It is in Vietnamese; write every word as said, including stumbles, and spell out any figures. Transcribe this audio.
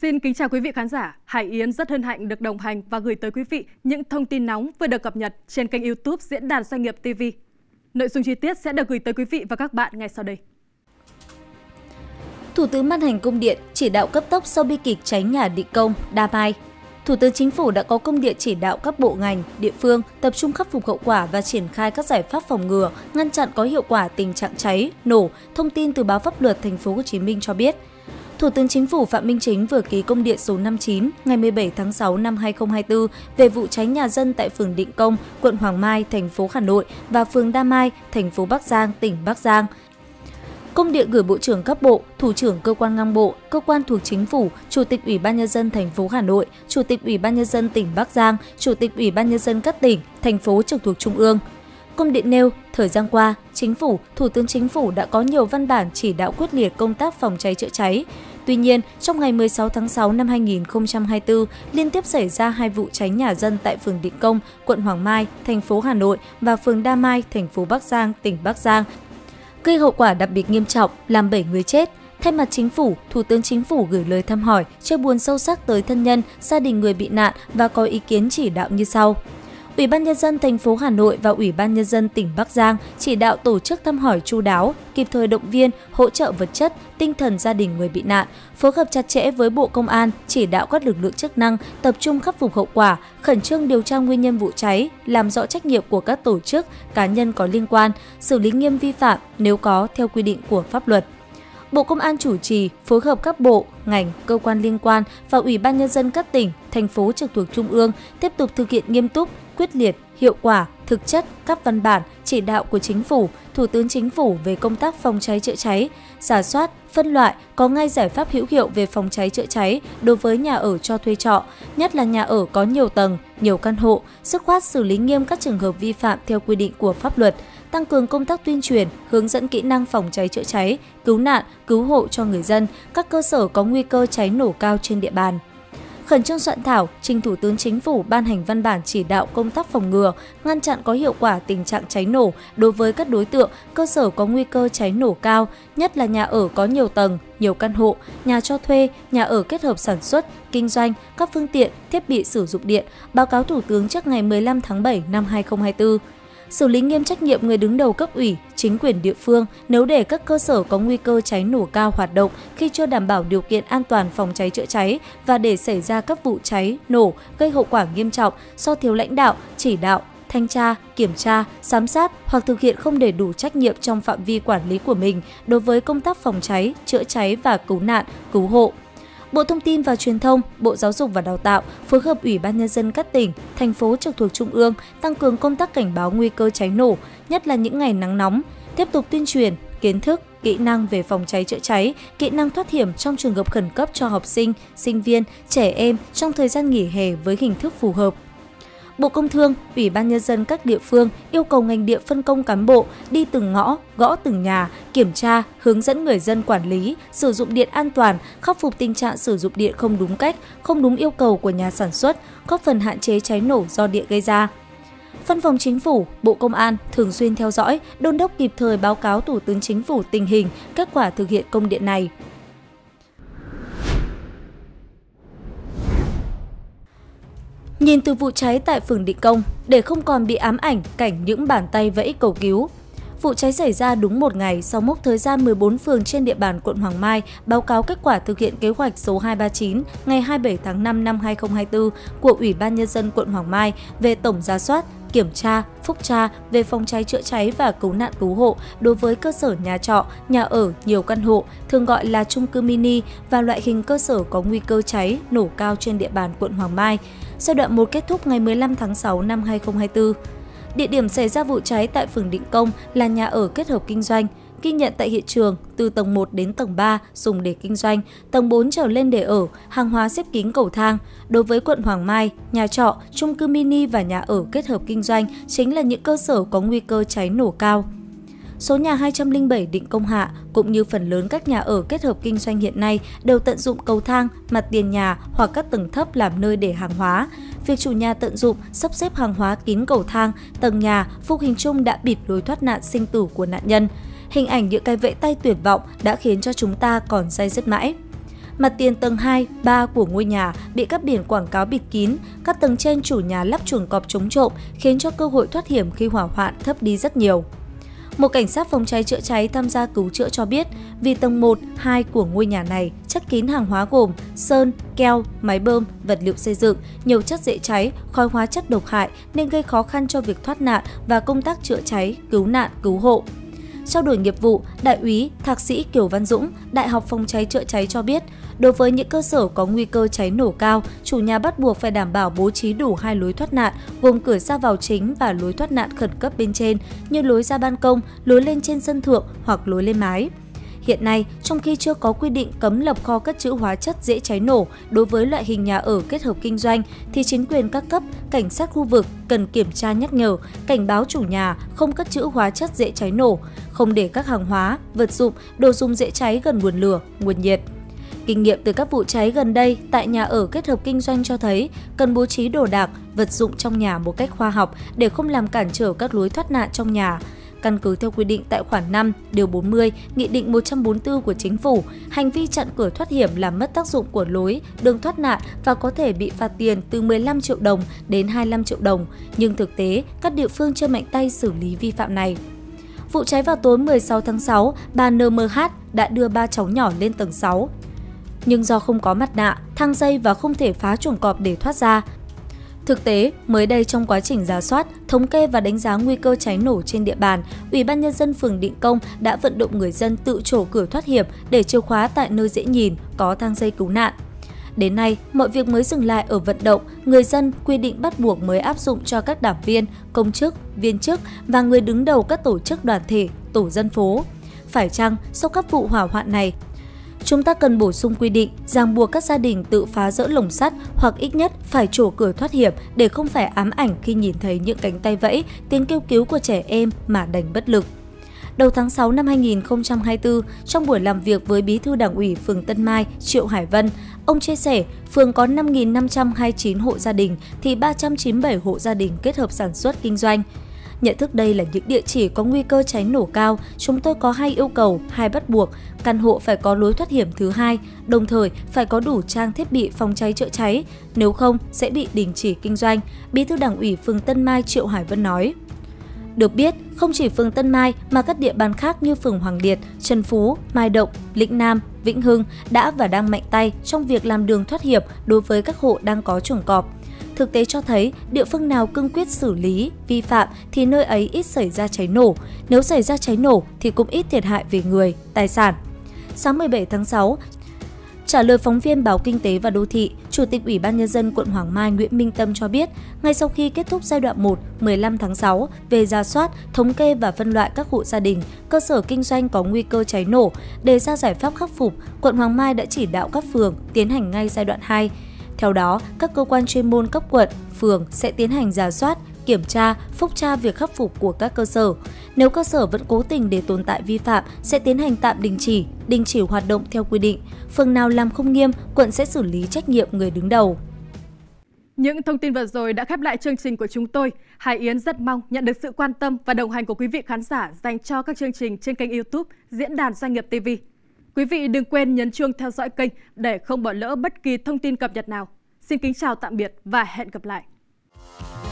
Xin kính chào quý vị khán giả. Hải Yến rất hân hạnh được đồng hành và gửi tới quý vị những thông tin nóng vừa được cập nhật trên kênh YouTube Diễn đàn Doanh nghiệp ti vi. Nội dung chi tiết sẽ được gửi tới quý vị và các bạn ngay sau đây. Thủ tướng ban hành công điện chỉ đạo cấp tốc sau bi kịch cháy nhà Định Công, Đa Mai. Thủ tướng Chính phủ đã có công điện chỉ đạo các bộ ngành, địa phương tập trung khắc phục hậu quả và triển khai các giải pháp phòng ngừa, ngăn chặn có hiệu quả tình trạng cháy, nổ. Thông tin từ báo Pháp luật Thành phố Hồ Chí Minh cho biết, Thủ tướng Chính phủ Phạm Minh Chính vừa ký công điện số năm mươi chín ngày mười bảy tháng sáu năm hai nghìn không trăm hai mươi tư về vụ cháy nhà dân tại phường Định Công, quận Hoàng Mai, thành phố Hà Nội và phường Đa Mai, thành phố Bắc Giang, tỉnh Bắc Giang. Công điện gửi Bộ trưởng các bộ, Thủ trưởng cơ quan ngang bộ, cơ quan thuộc Chính phủ, Chủ tịch Ủy ban nhân dân thành phố Hà Nội, Chủ tịch Ủy ban nhân dân tỉnh Bắc Giang, Chủ tịch Ủy ban nhân dân các tỉnh, thành phố trực thuộc Trung ương. Công điện nêu, thời gian qua, Chính phủ, Thủ tướng Chính phủ đã có nhiều văn bản chỉ đạo quyết liệt công tác phòng cháy chữa cháy. Tuy nhiên, trong ngày mười sáu tháng sáu năm hai nghìn không trăm hai mươi tư, liên tiếp xảy ra hai vụ cháy nhà dân tại phường Định Công, quận Hoàng Mai, thành phố Hà Nội và phường Đa Mai, thành phố Bắc Giang, tỉnh Bắc Giang, gây hậu quả đặc biệt nghiêm trọng, làm bảy người chết. Thay mặt Chính phủ, Thủ tướng Chính phủ gửi lời thăm hỏi, chia buồn sâu sắc tới thân nhân, gia đình người bị nạn và có ý kiến chỉ đạo như sau. Ủy ban nhân dân thành phố Hà Nội và Ủy ban nhân dân tỉnh Bắc Giang chỉ đạo tổ chức thăm hỏi chu đáo, kịp thời động viên, hỗ trợ vật chất, tinh thần gia đình người bị nạn, phối hợp chặt chẽ với Bộ Công an, chỉ đạo các lực lượng chức năng tập trung khắc phục hậu quả, khẩn trương điều tra nguyên nhân vụ cháy, làm rõ trách nhiệm của các tổ chức, cá nhân có liên quan, xử lý nghiêm vi phạm nếu có theo quy định của pháp luật. Bộ Công an chủ trì, phối hợp các bộ, ngành, cơ quan liên quan và Ủy ban nhân dân các tỉnh, thành phố trực thuộc Trung ương tiếp tục thực hiện nghiêm túc, quyết liệt, hiệu quả, thực chất các văn bản, chỉ đạo của Chính phủ, Thủ tướng Chính phủ về công tác phòng cháy chữa cháy, rà soát, phân loại, có ngay giải pháp hữu hiệu về phòng cháy chữa cháy đối với nhà ở cho thuê trọ, nhất là nhà ở có nhiều tầng, nhiều căn hộ, dứt khoát xử lý nghiêm các trường hợp vi phạm theo quy định của pháp luật, tăng cường công tác tuyên truyền, hướng dẫn kỹ năng phòng cháy chữa cháy, cứu nạn, cứu hộ cho người dân, các cơ sở có nguy cơ cháy nổ cao trên địa bàn. Khẩn trương soạn thảo, trình Thủ tướng Chính phủ ban hành văn bản chỉ đạo công tác phòng ngừa, ngăn chặn có hiệu quả tình trạng cháy nổ đối với các đối tượng, cơ sở có nguy cơ cháy nổ cao, nhất là nhà ở có nhiều tầng, nhiều căn hộ, nhà cho thuê, nhà ở kết hợp sản xuất, kinh doanh, các phương tiện, thiết bị sử dụng điện, báo cáo Thủ tướng trước ngày mười lăm tháng bảy năm hai nghìn không trăm hai mươi tư. Xử lý nghiêm trách nhiệm người đứng đầu cấp ủy, chính quyền địa phương nếu để các cơ sở có nguy cơ cháy nổ cao hoạt động khi chưa đảm bảo điều kiện an toàn phòng cháy chữa cháy và để xảy ra các vụ cháy, nổ gây hậu quả nghiêm trọng do thiếu lãnh đạo, chỉ đạo, thanh tra, kiểm tra, giám sát hoặc thực hiện không đầy đủ trách nhiệm trong phạm vi quản lý của mình đối với công tác phòng cháy, chữa cháy và cứu nạn, cứu hộ. Bộ Thông tin và Truyền thông, Bộ Giáo dục và Đào tạo phối hợp Ủy ban nhân dân các tỉnh, thành phố trực thuộc Trung ương tăng cường công tác cảnh báo nguy cơ cháy nổ, nhất là những ngày nắng nóng, tiếp tục tuyên truyền, kiến thức, kỹ năng về phòng cháy chữa cháy, kỹ năng thoát hiểm trong trường hợp khẩn cấp cho học sinh, sinh viên, trẻ em trong thời gian nghỉ hè với hình thức phù hợp. Bộ Công Thương, Ủy ban nhân dân các địa phương yêu cầu ngành điện phân công cán bộ đi từng ngõ, gõ từng nhà, kiểm tra, hướng dẫn người dân quản lý, sử dụng điện an toàn, khắc phục tình trạng sử dụng điện không đúng cách, không đúng yêu cầu của nhà sản xuất, góp phần hạn chế cháy nổ do điện gây ra. Văn phòng Chính phủ, Bộ Công an thường xuyên theo dõi, đôn đốc kịp thời báo cáo Thủ tướng Chính phủ tình hình, kết quả thực hiện công điện này. Nhìn từ vụ cháy tại phường Định Công, để không còn bị ám ảnh cảnh những bàn tay vẫy cầu cứu. Vụ cháy xảy ra đúng một ngày sau mốc thời gian mười bốn phường trên địa bàn quận Hoàng Mai báo cáo kết quả thực hiện kế hoạch số hai ba chín ngày hai mươi bảy tháng năm năm hai nghìn không trăm hai mươi tư của Ủy ban nhân dân quận Hoàng Mai về tổng rà soát, kiểm tra, phúc tra về phòng cháy chữa cháy và cứu nạn cứu hộ đối với cơ sở nhà trọ, nhà ở nhiều căn hộ, thường gọi là chung cư mini và loại hình cơ sở có nguy cơ cháy, nổ cao trên địa bàn quận Hoàng Mai. Giai đoạn một kết thúc ngày mười lăm tháng sáu năm hai nghìn không trăm hai mươi tư. Địa điểm xảy ra vụ cháy tại phường Định Công là nhà ở kết hợp kinh doanh. Ghi nhận tại hiện trường, từ tầng một đến tầng ba dùng để kinh doanh, tầng bốn trở lên để ở, hàng hóa xếp kín cầu thang. Đối với quận Hoàng Mai, nhà trọ, chung cư mini và nhà ở kết hợp kinh doanh chính là những cơ sở có nguy cơ cháy nổ cao. Số nhà hai trăm lẻ bảy Định Công Hạ cũng như phần lớn các nhà ở kết hợp kinh doanh hiện nay đều tận dụng cầu thang, mặt tiền nhà hoặc các tầng thấp làm nơi để hàng hóa. Việc chủ nhà tận dụng sắp xếp hàng hóa kín cầu thang, tầng nhà, vô hình chung đã bịt lối thoát nạn sinh tử của nạn nhân. Hình ảnh những cái vẫy tay tuyệt vọng đã khiến cho chúng ta còn day dứt mãi. Mặt tiền tầng hai, ba của ngôi nhà bị các biển quảng cáo bịt kín, các tầng trên chủ nhà lắp chuồng cọp chống trộm khiến cho cơ hội thoát hiểm khi hỏa hoạn thấp đi rất nhiều. Một cảnh sát phòng cháy chữa cháy tham gia cứu chữa cho biết, vì tầng một, hai của ngôi nhà này chất kín hàng hóa gồm sơn, keo, máy bơm, vật liệu xây dựng, nhiều chất dễ cháy, khói hóa chất độc hại nên gây khó khăn cho việc thoát nạn và công tác chữa cháy, cứu nạn, cứu hộ. Trao đổi nghiệp vụ, Đại úy, Thạc sĩ Kiều Văn Dũng, Đại học Phòng cháy chữa cháy cho biết, đối với những cơ sở có nguy cơ cháy nổ cao, chủ nhà bắt buộc phải đảm bảo bố trí đủ hai lối thoát nạn, gồm cửa ra vào chính và lối thoát nạn khẩn cấp bên trên, như lối ra ban công, lối lên trên sân thượng hoặc lối lên mái. Hiện nay, trong khi chưa có quy định cấm lập kho cất trữ hóa chất dễ cháy nổ đối với loại hình nhà ở kết hợp kinh doanh, thì chính quyền các cấp, cảnh sát khu vực cần kiểm tra nhắc nhở, cảnh báo chủ nhà không cất trữ hóa chất dễ cháy nổ, không để các hàng hóa, vật dụng, đồ dùng dễ cháy gần nguồn lửa, nguồn nhiệt. Kinh nghiệm từ các vụ cháy gần đây tại nhà ở kết hợp kinh doanh cho thấy cần bố trí đồ đạc, vật dụng trong nhà một cách khoa học để không làm cản trở các lối thoát nạn trong nhà. Căn cứ theo quy định tại khoản năm, điều bốn mươi, Nghị định một trăm bốn mươi tư của Chính phủ, hành vi chặn cửa thoát hiểm làm mất tác dụng của lối, đường thoát nạn và có thể bị phạt tiền từ mười lăm triệu đồng đến hai mươi lăm triệu đồng, nhưng thực tế, các địa phương chưa mạnh tay xử lý vi phạm này. Vụ cháy vào tối mười sáu tháng sáu, bà en em hát đã đưa ba cháu nhỏ lên tầng sáu. Nhưng do không có mặt nạ, thang dây và không thể phá chuồng cọp để thoát ra. Thực tế, mới đây trong quá trình rà soát, thống kê và đánh giá nguy cơ cháy nổ trên địa bàn, Ủy ban Nhân dân phường Định Công đã vận động người dân tự trổ cửa thoát hiểm để chìa khóa tại nơi dễ nhìn, có thang dây cứu nạn. Đến nay, mọi việc mới dừng lại ở vận động, người dân quy định bắt buộc mới áp dụng cho các đảng viên, công chức, viên chức và người đứng đầu các tổ chức đoàn thể, tổ dân phố. Phải chăng sau các vụ hỏa hoạn này, chúng ta cần bổ sung quy định ràng buộc các gia đình tự phá dỡ lồng sắt hoặc ít nhất phải trổ cửa thoát hiểm để không phải ám ảnh khi nhìn thấy những cánh tay vẫy, tiếng kêu cứu của trẻ em mà đành bất lực. Đầu tháng sáu năm hai nghìn không trăm hai mươi tư, trong buổi làm việc với Bí thư Đảng ủy phường Tân Mai Triệu Hải Vân, ông chia sẻ phường có năm nghìn năm trăm hai mươi chín hộ gia đình thì ba trăm chín mươi bảy hộ gia đình kết hợp sản xuất kinh doanh. Nhận thức đây là những địa chỉ có nguy cơ cháy nổ cao, chúng tôi có hai yêu cầu, hai bắt buộc. Căn hộ phải có lối thoát hiểm thứ hai, đồng thời phải có đủ trang thiết bị phòng cháy chữa cháy, nếu không sẽ bị đình chỉ kinh doanh, Bí thư Đảng ủy phường Tân Mai Triệu Hải Vân nói. Được biết, không chỉ phường Tân Mai mà các địa bàn khác như phường Hoàng Liệt, Trần Phú, Mai Động, Lĩnh Nam, Vĩnh Hưng đã và đang mạnh tay trong việc làm đường thoát hiểm đối với các hộ đang có chuồng cọp. Thực tế cho thấy, địa phương nào cương quyết xử lý, vi phạm thì nơi ấy ít xảy ra cháy nổ. Nếu xảy ra cháy nổ thì cũng ít thiệt hại về người, tài sản. Sáng mười bảy tháng sáu, trả lời phóng viên Báo Kinh tế và Đô thị, Chủ tịch Ủy ban Nhân dân quận Hoàng Mai Nguyễn Minh Tâm cho biết, ngay sau khi kết thúc giai đoạn một, mười lăm tháng sáu, về rà soát, thống kê và phân loại các hộ gia đình, cơ sở kinh doanh có nguy cơ cháy nổ, đề ra giải pháp khắc phục, quận Hoàng Mai đã chỉ đạo các phường tiến hành ngay giai đoạn hai. Theo đó, các cơ quan chuyên môn cấp quận, phường sẽ tiến hành rà soát, kiểm tra, phúc tra việc khắc phục của các cơ sở. Nếu cơ sở vẫn cố tình để tồn tại vi phạm, sẽ tiến hành tạm đình chỉ, đình chỉ hoạt động theo quy định. Phường nào làm không nghiêm, quận sẽ xử lý trách nhiệm người đứng đầu. Những thông tin vừa rồi đã khép lại chương trình của chúng tôi. Hải Yến rất mong nhận được sự quan tâm và đồng hành của quý vị khán giả dành cho các chương trình trên kênh YouTube Diễn đàn Doanh nghiệp ti vi. Quý vị đừng quên nhấn chuông theo dõi kênh để không bỏ lỡ bất kỳ thông tin cập nhật nào. Xin kính chào tạm biệt và hẹn gặp lại!